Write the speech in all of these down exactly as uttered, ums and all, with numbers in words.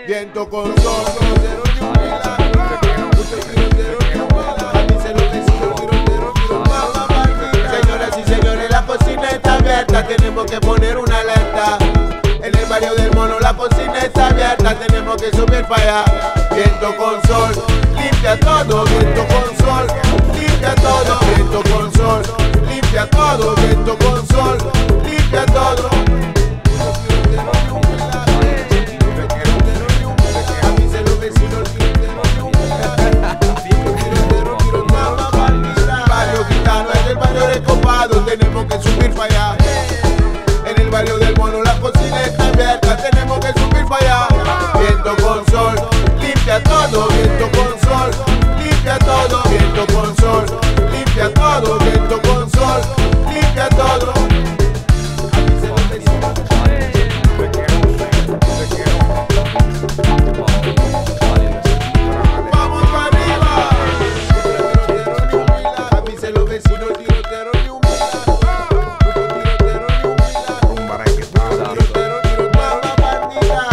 Viento con sol, tirotero ni un milagro. Mucho tirotero ni un milagro. A mí se lo vecinos, tirotero ni un milagro. Señoras y señores, la cocina está abierta, tenemos que poner una alerta. En el barrio del Mono la cocina está abierta, tenemos que subir para allá. Viento con sol, limpia todo, viento con sol, limpia todo, viento con sol, limpia todo, viento con sol, limpia todo. Barrio Gitano es el barrio recopado, tenemos que subir para allá. En el barrio del Mono la cocina está abierta, tenemos que subir para allá. Viento con sol, limpia todo, viento con sol, limpia todo, viento con sol, limpia todo, viento con sol, limpia todo. Vamos para arriba. A mí se los vecinos tirotero ni un milagro. Tirotero ni un milagro. Tirotero, tirotero la partida.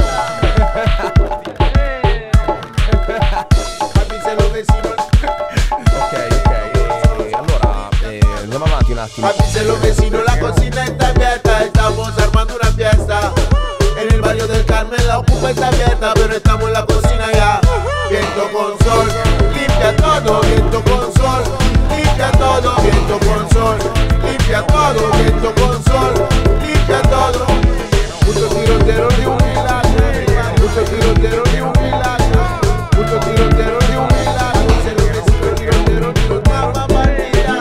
A mí se los vecinos. Ok, ok, allora eh, andiamo avanti un attimo. Avise los vecinos, la cocina está abierta, estamos armando una fiesta. En el barrio del Carmen la ocupa está abierta, pero estamos en la cocina ya. Viento con sol, limpia todo, viento con sol, limpia todo, viento con sol, limpia todo, viento con sol, limpia todo. Mucho tirotero ni un milagro, mucho tirotero ni un milagro, mucho tirotero ni un milagro. Se lo vecinos, tirotero, tirotero la partida.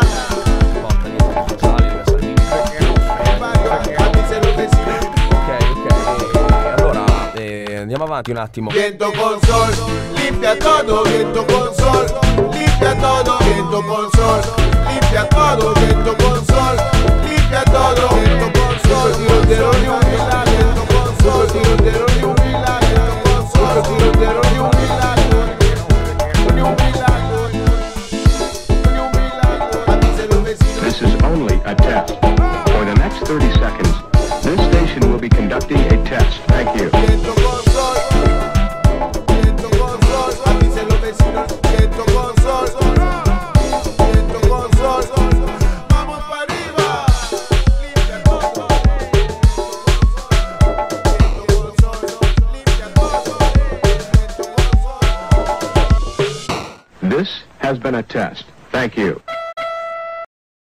Avise los vecinos. Ok, ok, allora eh, andiamo avanti un attimo. Viento con sol, limpia todo, viento con sol, limpia todo, viento con sol, limpia todo, viento con sol, limpia todo, viento con sol, tirotero ni un milagro, viento con sol, tirotero ni un milagro, viento con sol, tirotero ni un milagro, ni un milagro, ni un milagro. Avise los vecinos. This is only a test. For the next thirty seconds, this station will be conducting a test. Thank you. Viento con sol, viento con sol, avise los vecinos, viento con sol, viento con sol, vamos para arriba, limpia todo, viento con sol, limpia todo, viento con sol. This has been a test. Thank you.